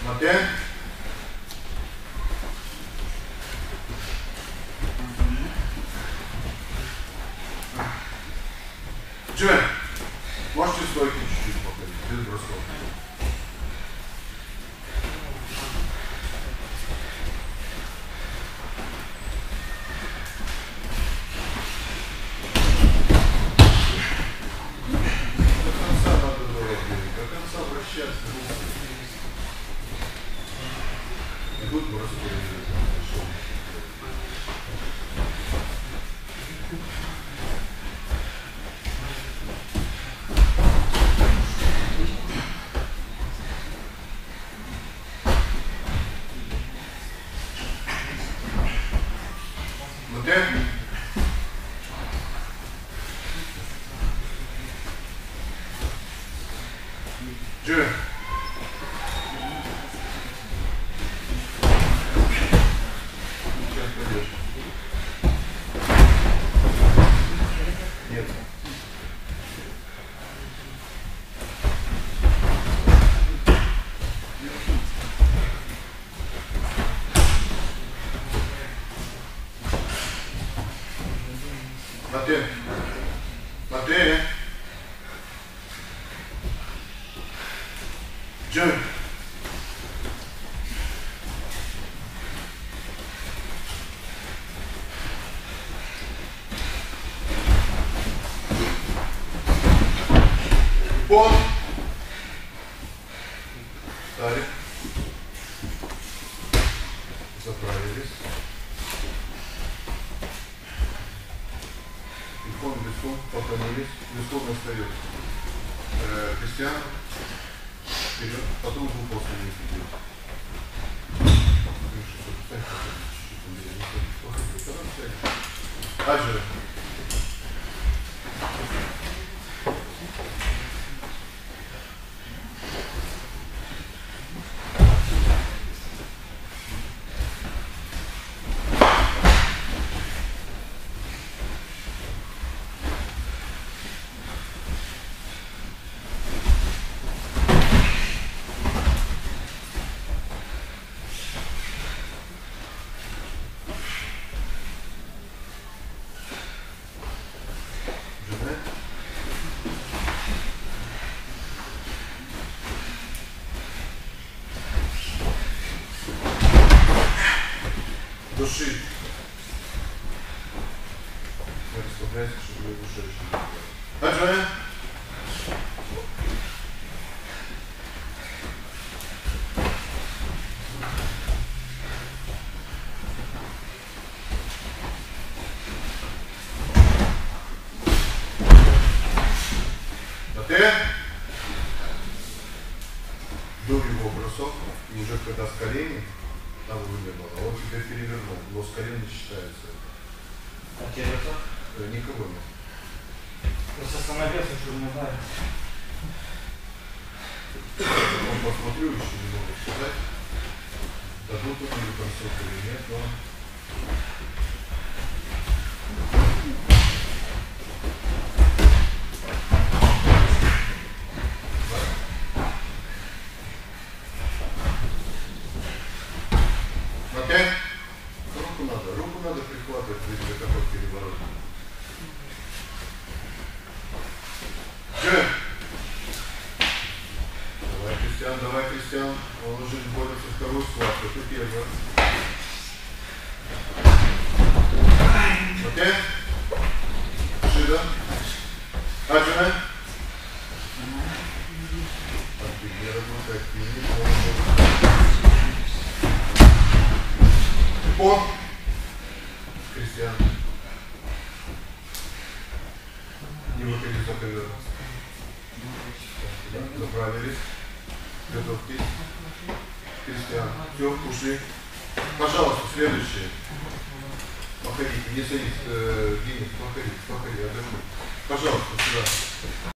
Матэ. Джой, можете стойки чуть-чуть походить, без бросков. До конца надо делать, до конца вращаться. И тут броски. Матэ. Джой. Сейчас пойдешь. Нет. Матэ. Матэ. Джой. Пол. Встали. Заправились. Беском поклонились, беском остается. Кристиан, вперед, потом уже после них идет. Дальше. Души. Расслабляйся, чтобы душа еще не было. Дальше. Матэ. Был его бросок, и уже когда с колени, там уже не было, он теперь перевернул, но с колен не считается. А те бросок? Никого нет. Просто остановился, чтобы не знали. Он посмотрю, еще не могу сказать, дадут он или бросок или нет, но... Матэ. Руку надо прихватывать, если какой переворот. Джой. Давай, Кристиан. Он уже борется вторую схватку. Ты первый. Матэ. Шида. Аджина. Офигенно работает. О! Кристиан. Не выходи за ковер. Заправились. Готовьтесь. Кристиан. Все, ушли. Пожалуйста, следующее. Походите. Не садись, Денис, походите.